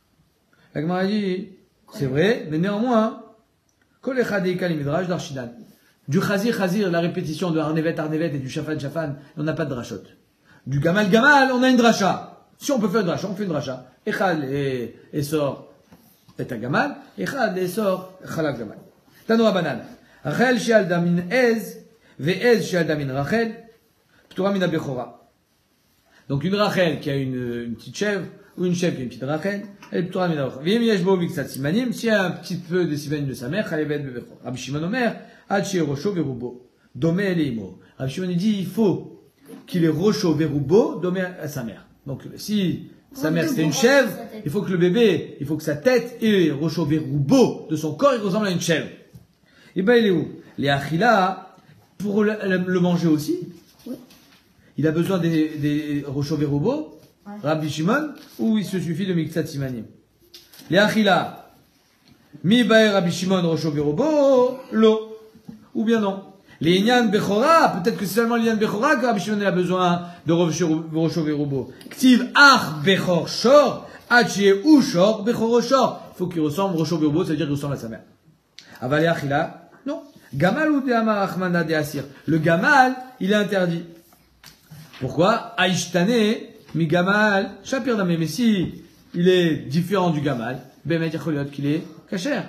La Gemara dit, c'est vrai, mais néanmoins, kol echad eikal midrash d'Arshidan. Du chazir, la répétition de arnevet et du shafan, on n'a pas de drachot. Du gamal, on a une dracha. Si on peut faire une dracha, on fait une dracha. Echad et sort et un gamal, echad et sort chalak gamal. Tanoa banan. Rachel she'alda min ez, ve'ez she'alda min Rachel, p'tura min abechora. Donc une Rachel qui a une petite chèvre, ou une chèvre qui a une petite Rachel, elle est p'tura min abechora. V'yem yeshbo miksat simanim, s'il y a un petit peu de simanim de sa mère, chalevet bebechora. Rabbi Shimon omer, ad she'erosho verubo, domé eleimo. Rabbi Shimon dit, il faut qu'il ait rosho verubo, domé à sa mère. Donc si sa mère c'était une chèvre, il faut que le bébé, il faut que sa tête et rosho verubo de son corps, il ressemble à une chèvre. Et ben il est où? Les achila, pour le manger aussi, oui. Il a besoin des rochos verubo, Rabbi Shimon, ou il se suffit de miksat simanim. Les achila, mi bae Rabbi Shimon rochos verubo, lo, ou bien non. Les inyan bechora, peut-être que c'est seulement l'inyan bechora que Rabbi Shimon a besoin de rochos verubo. Ktiv ach bechor shor, achie ou shor, bechor shor. Il faut qu'il ressemble rochos verubo, c'est-à-dire qu'il ressemble à sa mère. Avalé achila, non. Gamal ou de'amar achmana de'asir. Le gamal, il est interdit. Pourquoi? Aishtane, mi gamal, shapir dame. Mais si il est différent du gamal, ben yacholiot qu'il est kasher.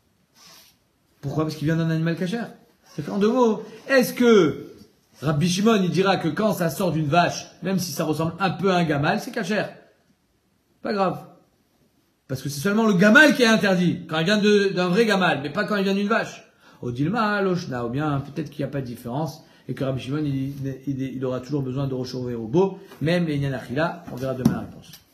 Pourquoi? Parce qu'il vient d'un animal kasher. C'est fait en 2 mots. Est-ce que Rabbi Shimon, il dira que quand ça sort d'une vache, même si ça ressemble un peu à un gamal, c'est kasher? Pas grave. Parce que c'est seulement le gamal qui est interdit. Quand il vient d'un vrai gamal, mais pas quand il vient d'une vache. Au Dilma, l'Oshna, ou bien peut-être qu'il n'y a pas de différence, et que Rabbi Shimon, il aura toujours besoin de rochot et robot, même les Nyanachila, on verra demain la réponse.